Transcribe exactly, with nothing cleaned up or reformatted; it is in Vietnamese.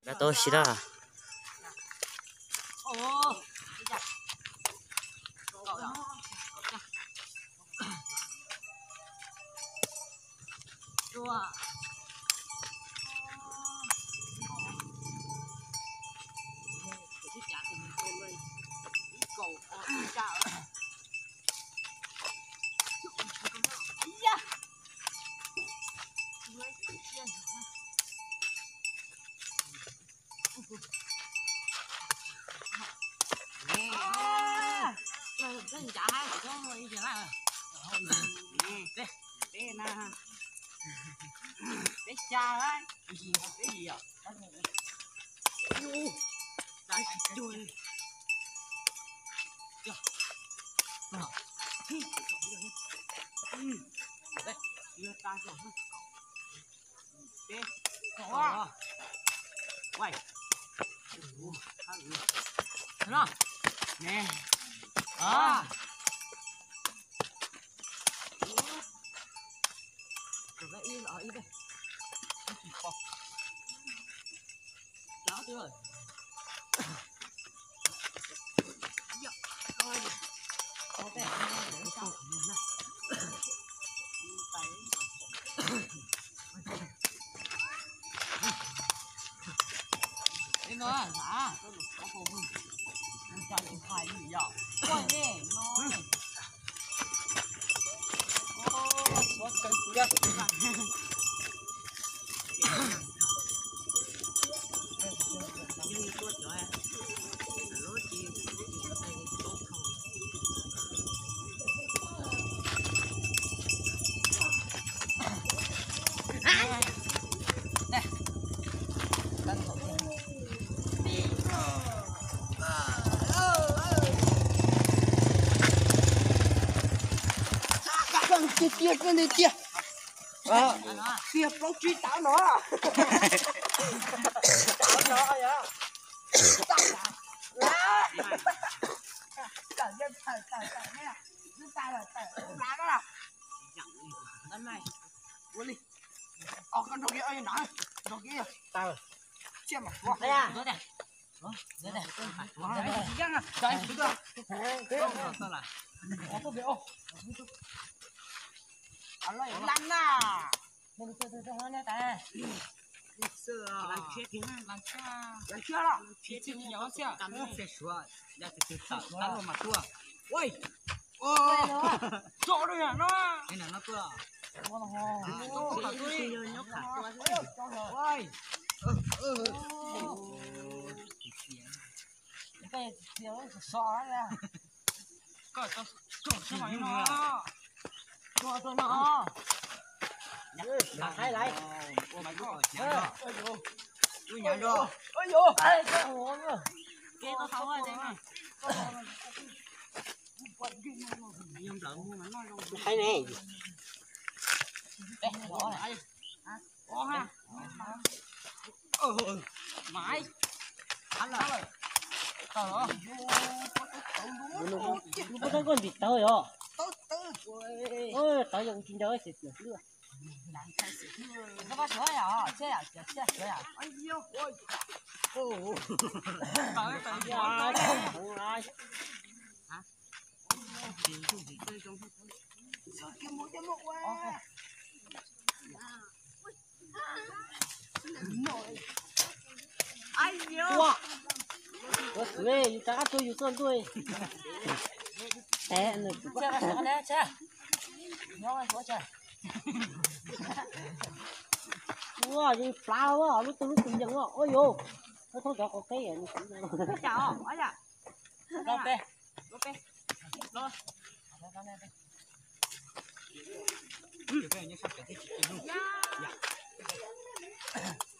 Đã tôi xí đó. Để cha đấy. Cái gì cái gì à? Đấy, chui. Nào. Ừ. Đây, đưa ta rồi. Đây. Đó. Quay. Đó. Nè. Đó. Rồi yên ở yên đây. Đó chưa rồi. Coi. Có vẻ như sao? Đây nó hả? Có phô không? Anh cho điện thoại gì vậy? Quay nè, nói. Ô, xót cái kia. Nhưng tôi nói lối chi đây tốt không. Đây. Cân thổ đi. Con kia kia con này kia. Ờ, kia bóng truy táo nó. Táo nó vậy. Táo nó. Lá. Cẩn thận cẩn cẩn cẩn nha. Cứ tay là cẩn lá đó nào. Lần này. Uống đi. Ờ con đồ kia ơi nói. Đồ kia. Tao. Xem mà. Đây à. Đây này. Đây này. Đây này. Đây, đúng rồi. Thế không sao lại. Có có việc không? Ở đây lăn à. Mình chơi chơi chơi nha ta. Sơ làm chết tiếng làm chết. Làm chết đó. Chết chết nhỏ xíu. Cảm giác sẽ sửa. Đã từ từ tao tao mà tua. Ôi. Ô. Chỗ đây à nó. Đây là nó tua. Nó hồ. Nó tôi nhóc cả tua. Ôi. Ừ. Cái tiếng sọ ra. Coi tao trộn sao mà nó. Cho cho nó. Là hai lại. Ôi mày có nhảy rồi. Ui nhảy rồi. Ôi giời. Ai cái hồ nữa. Cái tao tháo rồi đấy mà. Nhưng lợn mà nó đâu. Hay nè. Đây, bỏ lại. Có ha. Ừ. Mãi. Anh là. Trời ơi. Nó có con vịt tới rồi. Ôi. Ôi, tới dùng chín đời xịt nữa. Nó có sữa à? Chết à? Chết sữa à? Ôi yêu. Ôi. Ồ. Tới tới Rồi, rồi. Hả? Tiền không gì chơi trong. Sao kiếm mũi kiếm mũi quá. Ai yêu. Có sữa, ta tôiอยู่ต้นด้วยแอะหนึ่ง Chơi sữa nè, chơi. Nó ăn sữa chơi. Wow, gì plau quá, lúc tôi lúc tôi dừng quá, ôi vô, nó thôi cho có cái gì nó cũng Cái chảo, ở nhà. Lột đi, lột đi, lột. Ừ. Cái này như sao cái gì? Dạ.